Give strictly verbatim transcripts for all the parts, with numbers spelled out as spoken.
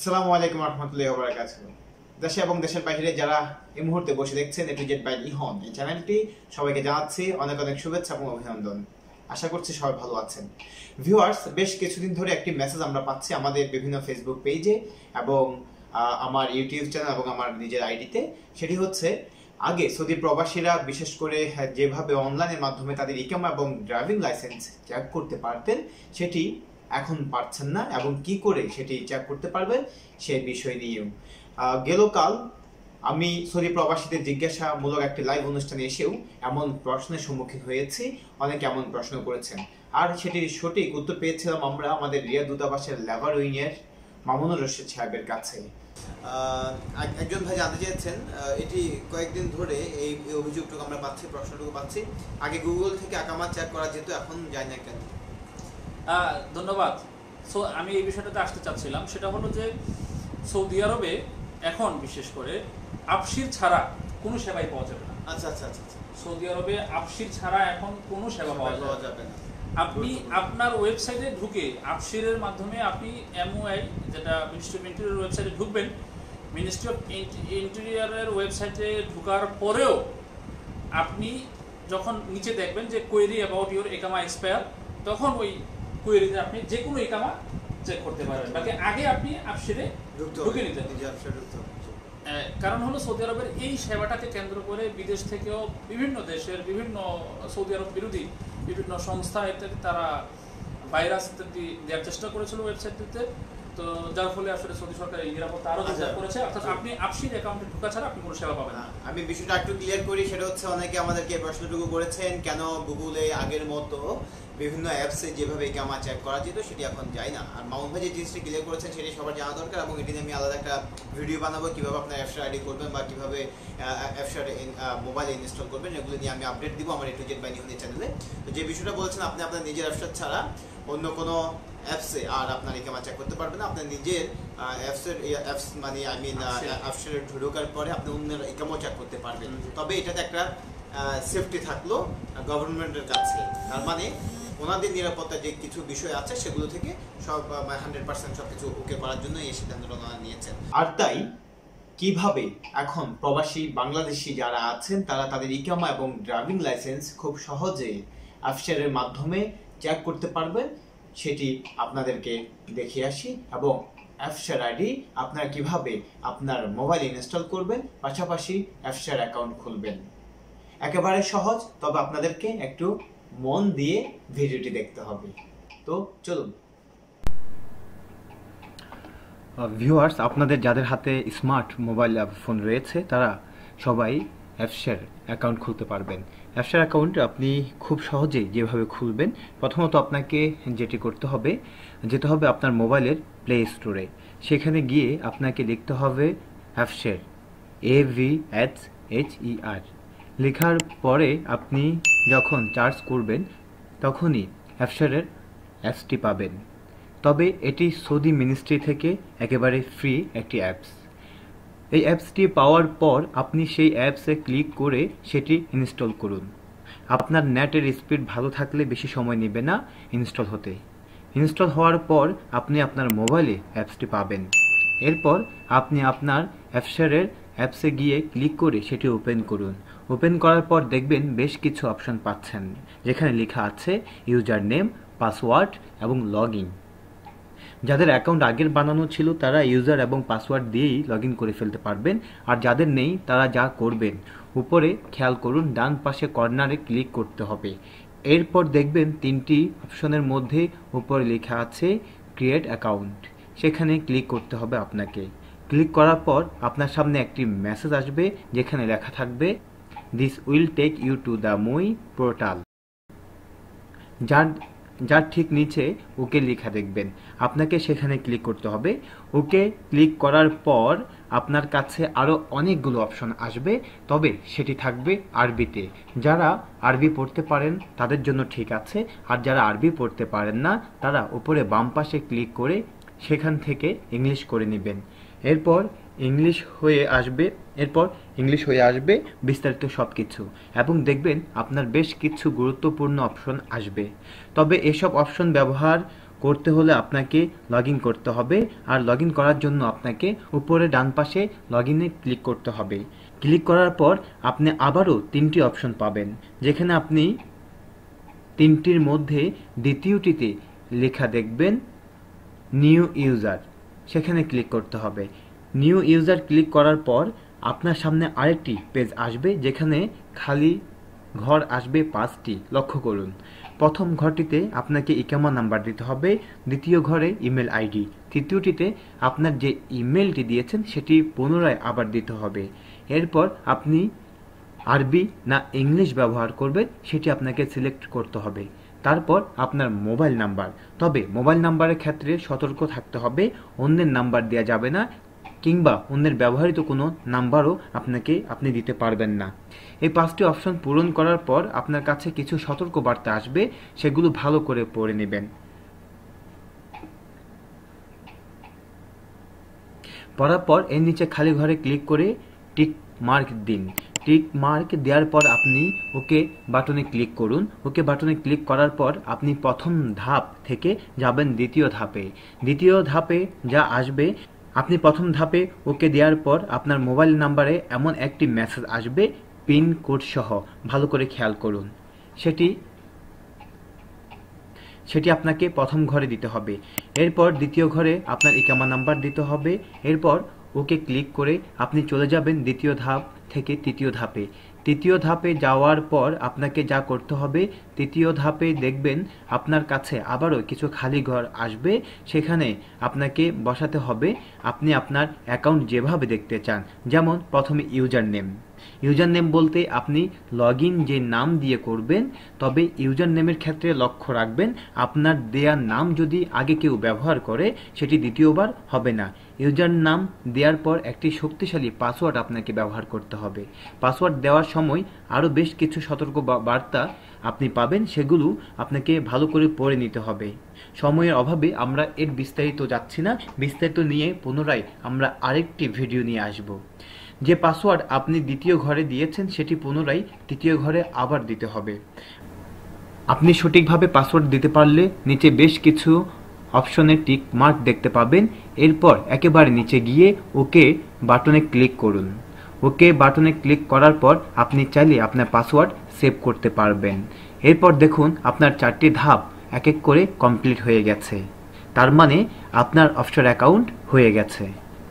আসসালামু আলাইকুম রহমতুল্লাহি ওয়া বারাকাতুহু। দেশে এবং দেশের বাইরে যারা এই মুহূর্তে বসে দেখছেন A to Z by Ihan এই চ্যানেলটি, সবাইকে জানাচ্ছি অনেক অনেক শুভেচ্ছা এবং অভিনন্দন। আশা করছি সবাই ভালো আছেন। ভিউয়ার্স, বেশ কিছুদিন ধরে একটি মেসেজ আমরা পাচ্ছি আমাদের বিভিন্ন ফেসবুক পেজে এবং আমার ইউটিউব চ্যানেল এবং আমার নিজের আইডিতে। সেটি হচ্ছে, আগে সৌদি প্রবাসীরা বিশেষ করে যেভাবে অনলাইনের মাধ্যমে তাদের ইকামা এবং ড্রাইভিং লাইসেন্স চেক করতে পারতেন, সেটি এখন পারছেন না এবং কি করে সেটি চেক করতে পারবেন সেই বিষয় নিয়েও গেল কাল আমি সৌদি প্রবাসীদের জিজ্ঞাসামূলক একটি লাইভ অনুষ্ঠানে এসেও এমন প্রশ্নের সম্মুখীন হয়েছি। অনেকে এমন প্রশ্ন করেছেন আর সেটির সঠিক উত্তর পেয়েছিলাম আমরা আমাদের রিয়াদ দূতাবাসের লেবার উইংয়ের মামুনুর রশিদ সাহেবের কাছে। একজন ভাই জানতে চেয়েছেন, এটি কয়েকদিন ধরে এই অভিযোগটুকু আমরা পাচ্ছি, প্রশ্নটুকু পাচ্ছি, আগে গুগল থেকে আকামা চেক করা যেত, এখন যায় না কেন? ধন্যবাদ। সো আমি এই বিষয়টাতে আসতে চাচ্ছিলাম, সেটা হলো যে সৌদি আরবে এখন বিশেষ করে আফসির ছাড়া কোনো সেবাই পাওয়া যাবে না। আচ্ছা আচ্ছা আচ্ছা সৌদি আরবে আফসির ছাড়া এখন কোনো সেবা পাওয়া যাবে না। আপনি আপনার ওয়েবসাইটে ঢুকে আফসিরের মাধ্যমে আপনি এমওআই, যেটা মিনিস্ট্রি অফ ইন্টেরিয়র ওয়েবসাইটে ঢুকবেন, মিনিস্ট্রি অফ ইন্টেরিয়রের ওয়েবসাইটে ঢোকার পরেও আপনি যখন নিচে দেখবেন যে কোয়েরি অ্যাবাউট ইউর একামা এক্সপায়ার, তখন ওই কোয়েরিতে আপনি যে কোনো ইকামা চেক করতে পারবেন। বাকি আগে আপনি আফসিরে ঢুকে নিতেন। কারণ হলো সৌদি আরবের এই সেবাটাকে কেন্দ্র করে বিদেশ থেকেও বিভিন্ন দেশের বিভিন্ন সৌদি আরব বিরোধী বিভিন্ন সংস্থা ইত্যাদি তারা ভাইরাস ইত্যাদি দেওয়ার চেষ্টা করেছিল ওয়েবসাইটটিতে। তো যার ফলে আসলে সৌদি সরকার এই নিরাপত্তা আরো জোরদার করেছে, অর্থাৎ আপনি আফসির অ্যাকাউন্টে ঢোকা ছাড়া আপনি কোনো সেবা পাবেন না। আমি বিষয়টা একটু ক্লিয়ার করি, সেটা হচ্ছে অনেকে আমাদেরকে প্রশ্নটুকু করেছেন, কেন গুগলে আগের মতো বিভিন্ন অ্যাপসে যেভাবে ইকামা চেক করা যেত সেটি এখন যায় না। আর মামুন ভাই যে জিনিসটি ক্লিয়ার করেছেন সেটি সবার জানা দরকার এবং এটি নিয়ে আমি আলাদা একটা ভিডিও বানাবো, কীভাবে আপনার অ্যাপসটা আইডি করবেন বা কীভাবে অ্যাপসটা মোবাইলে ইনস্টল করবেন, এগুলো নিয়ে আমি আপডেট দিব আমার A to Z by Ihan চ্যানেলে। তো যে বিষয়টা বলছেন, আপনি আপনার নিজের অ্যাপসটা ছাড়া অন্য কোনো অ্যাপসে আর আপনার ইকামা চেক করতে পারবেন না। আপনার নিজের অ্যাপসের অ্যাপস মানে আই মিন অ্যাপসের ঢোকার পরে আপনি অন্যের ইকামা চেক করতে পারবেন, তবে এটাতে একটা সেফটি থাকলো গভর্নমেন্টের কাছে। তার মানে ওনাদের নিরাপত্তার যে কিছু বিষয় আছে সেগুলো থেকে সব হান্ড্রেড পার্সেন্ট সব কিছু ওকে করার জন্য এই সিদ্ধান্তটা ওনারা নিয়েছেন। আর তাই কিভাবে এখন প্রবাসী বাংলাদেশি যারা আছেন তারা তাদের ইকামা এবং ড্রাইভিং লাইসেন্স খুব সহজে আফসেরের মাধ্যমে চেক করতে পারবেন সেটি আপনাদেরকে দেখিয়ে আসি, এবং অ্যাপসের আইডি আপনারা কিভাবে আপনার মোবাইলে ইনস্টল করবেন, পাশাপাশি অ্যাপসের অ্যাকাউন্ট খুলবেন। একেবারে সহজ, তবে আপনাদেরকে একটু মন দিয়ে ভিডিওটি দেখতে হবে। তো চলুন। ভিউয়ার্স, আপনাদের যাদের হাতে স্মার্ট মোবাইল ফোন রয়েছে তারা সবাই অ্যাপসের অ্যাকাউন্ট খুলতে পারবেন। অ্যাপসের অ্যাকাউন্ট আপনি খুব সহজেই যেভাবে খুলবেন, প্রথমত আপনাকে যেটি করতে হবে, যেতে হবে আপনার মোবাইলের প্লে স্টোরে। সেখানে গিয়ে আপনাকে লিখতে হবে অ্যাপসের, A V H H E R. লেখার পরে আপনি যখন চার্জ করবেন তখনই অ্যাপসেরের অ্যাপসটি পাবেন। তবে এটি সৌদি মিনিস্ট্রি থেকে একেবারে ফ্রি একটি অ্যাপস। এই অ্যাপসটি পাওয়ার পর আপনি সেই অ্যাপসে ক্লিক করে সেটি ইনস্টল করুন। আপনার নেটের স্পিড ভালো থাকলে বেশি সময় নেবে না ইনস্টল হতে। ইনস্টল হওয়ার পর আপনি আপনার মোবাইলে অ্যাপসটি পাবেন। এরপর আপনি আপনার অ্যাপসেরের অ্যাপসে গিয়ে ক্লিক করে সেটি ওপেন করুন। ওপেন করার পর দেখবেন বেশ কিছু অপশন পাচ্ছেন, যেখানে লেখা আছে ইউজার নেম, পাসওয়ার্ড এবং লগ ইন। যাদের অ্যাকাউন্ট আগের বানানো ছিল তারা ইউজার এবং পাসওয়ার্ড দিয়েই লগ ইন করে ফেলতে পারবেন, আর যাদের নেই তারা যা করবেন, উপরে খেয়াল করুন ডান পাশে কর্নারে ক্লিক করতে হবে। এরপর দেখবেন তিনটি অপশনের মধ্যে উপরে লেখা আছে ক্রিয়েট অ্যাকাউন্ট, সেখানে ক্লিক করতে হবে আপনাকে। ক্লিক করার পর আপনার সামনে একটি মেসেজ আসবে যেখানে লেখা থাকবে this will take you to the MOI portal. যার যার ঠিক নিচে ওকে লেখা দেখবেন, আপনাকে সেখানে ক্লিক করতে হবে। ওকে ক্লিক করার পর আপনার কাছে আরও অনেকগুলো অপশন আসবে, তবে সেটি থাকবে আরবিতে। যারা আরবি পড়তে পারেন তাদের জন্য ঠিক আছে, আর যারা আরবি পড়তে পারেন না তারা উপরে বাম পাশে ক্লিক করে সেখান থেকে ইংলিশ করে নেবেন। এরপর ইংলিশ হয়ে আসবে এরপর ইংলিশ হয়ে আসবে বিস্তারিত সব কিছু, এবং দেখবেন আপনার বেশ কিছু গুরুত্বপূর্ণ অপশন আসবে। তবে এসব অপশন ব্যবহার করতে হলে আপনাকে লগ ইন করতে হবে, আর লগ ইন করার জন্য আপনাকে উপরে ডান পাশে লগ ইনে ক্লিক করতে হবে। ক্লিক করার পর আপনি আবারও তিনটি অপশন পাবেন, যেখানে আপনি তিনটির মধ্যে দ্বিতীয়টিতে লেখা দেখবেন নিউ ইউজার, সেখানে ক্লিক করতে হবে। নিউ ইউজার ক্লিক করার পর আপনার সামনে আরেকটি পেজ আসবে, যেখানে খালি ঘর আসবে পাঁচটি। লক্ষ্য করুন, প্রথম ঘরটিতে আপনাকে ইকামা নাম্বার দিতে হবে, দ্বিতীয় ঘরে ইমেল আইডি, তৃতীয়টিতে আপনার যে ইমেলটি দিয়েছেন সেটি পুনরায় আবার দিতে হবে। এরপর আপনি আরবি না ইংলিশ ব্যবহার করবেন সেটি আপনাকে সিলেক্ট করতে হবে। তারপর আপনার মোবাইল নাম্বার, তবে মোবাইল নাম্বারের ক্ষেত্রে সতর্ক থাকতে হবে, অন্যের নাম্বার দেওয়া যাবে না, কিংবা অন্যের ব্যবহৃত কোনো নাম্বারও আপনাকে আপনি দিতে পারবেন না। এই পাঁচটি অপশন পূরণ করার পর আপনার কাছে কিছু সতর্ক বার্তা আসবে, সেগুলো ভালো করে পড়ে নেবেন। পড়ার পর এর নিচে খালি ঘরে ক্লিক করে টিক মার্ক দিন। টিক মার্ক দেওয়ার পর আপনি ওকে বাটনে ক্লিক করুন। ওকে বাটনে ক্লিক করার পর আপনি প্রথম ধাপ থেকে যাবেন দ্বিতীয় ধাপে। দ্বিতীয় ধাপে যা আসবে, আপনি প্রথম ধাপে ওকে দেওয়ার পর আপনার মোবাইল নাম্বারে এমন একটি মেসেজ আসবে পিন কোড সহ, ভালো করে খেয়াল করুন। সেটি সেটি আপনাকে প্রথম ঘরে দিতে হবে। এরপর দ্বিতীয় ঘরে আপনার ইকামা নাম্বার দিতে হবে। এরপর ওকে ক্লিক করে আপনি চলে যাবেন দ্বিতীয় ধাপ থেকে তৃতীয় ধাপে। তৃতীয় ধাপে যাওয়ার পর আপনাকে যা করতে হবে, তৃতীয় ধাপে দেখবেন আপনার কাছে আবারও কিছু খালি ঘর আসবে, সেখানে আপনাকে বসাতে হবে আপনি আপনার অ্যাকাউন্ট যেভাবে দেখতে চান। যেমন প্রথমে ইউজার নেম। ইউজার নেম বলতে আপনি লগ ইন যে নাম দিয়ে করবেন, তবে ইউজার নেমের ক্ষেত্রে লক্ষ্য রাখবেন আপনার দেয়া নাম যদি আগে কেউ ব্যবহার করে সেটি দ্বিতীয়বার হবে না। ইউজার নাম দেওয়ার পর একটি শক্তিশালী পাসওয়ার্ড আপনাকে ব্যবহার করতে হবে। পাসওয়ার্ড দেওয়ার সময় আরও বেশ কিছু সতর্ক বার্তা আপনি পাবেন, সেগুলো আপনাকে ভালো করে পড়ে নিতে হবে। সময়ের অভাবে আমরা এর বিস্তারিত যাচ্ছি না, বিস্তারিত নিয়ে পুনরায় আমরা আরেকটি ভিডিও নিয়ে আসব। যে পাসওয়ার্ড আপনি দ্বিতীয় ঘরে দিয়েছেন সেটি পুনরায় তৃতীয় ঘরে আবার দিতে হবে। আপনি সঠিকভাবে পাসওয়ার্ড দিতে পারলে নিচে বেশ কিছু অপশনে টিক মার্ক দেখতে পাবেন। এরপর একেবারে নিচে গিয়ে ওকে বাটনে ক্লিক করুন। ওকে বাটনে ক্লিক করার পর আপনি চাইলে আপনার পাসওয়ার্ড সেভ করতে পারবেন। এরপর দেখুন আপনার চারটি ধাপ এক এক করে কমপ্লিট হয়ে গেছে, তার মানে আপনার অফশোর অ্যাকাউন্ট হয়ে গেছে।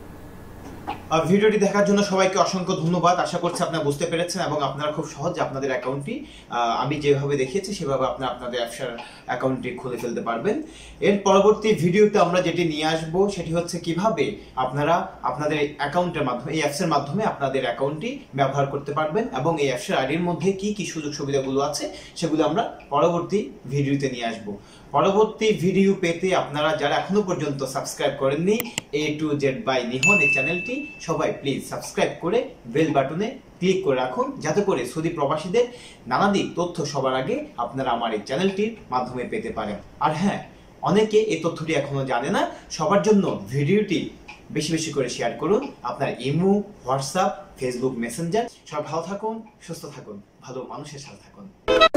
ভিডিওটি দেখার জন্য সবাইকে অসংখ্য ধন্যবাদ। আশা করছি আপনারা বুঝতে পেরেছেন এবং আপনারা খুব সহজে আপনাদের অ্যাকাউন্টটি আমি যেভাবে দেখিয়েছি সেভাবে আপনারা আপনাদের অ্যাপসার অ্যাকাউন্টটি খুলে ফেলতে পারবেন। এর পরবর্তী ভিডিওতে আমরা যেটি নিয়ে আসব সেটি হচ্ছে কিভাবে আপনারা আপনাদের অ্যাকাউন্টের মাধ্যমে এই অ্যাপসের মাধ্যমে আপনাদের অ্যাকাউন্টটি ব্যবহার করতে পারবেন এবং এই অ্যাপসের আইডির মধ্যে কি কি সুযোগ সুবিধাগুলো আছে সেগুলো আমরা পরবর্তী ভিডিওতে নিয়ে আসব। পরবর্তী ভিডিও পেতে আপনারা যারা এখনো পর্যন্ত সাবস্ক্রাইব করেননি এ টু জেড বাই নিহন এই চ্যানেলটি, সবাই প্লিজ সাবস্ক্রাইব করে বেল বাটনে ক্লিক করে রাখুন, যাতে করে সৌদি প্রবাসীদের নানাদিক তথ্য সবার আগে আপনারা আমার এই চ্যানেলটির মাধ্যমে পেতে পারেন। আর হ্যাঁ, অনেকে এই তথ্যটি এখনো জানে না, সবার জন্য ভিডিওটি বেশি বেশি করে শেয়ার করুন আপনার ইমো, হোয়াটসঅ্যাপ, ফেসবুক মেসেঞ্জার। সবাই ভালো থাকুন, সুস্থ থাকুন, ভালো মানুষের সাথে থাকুন।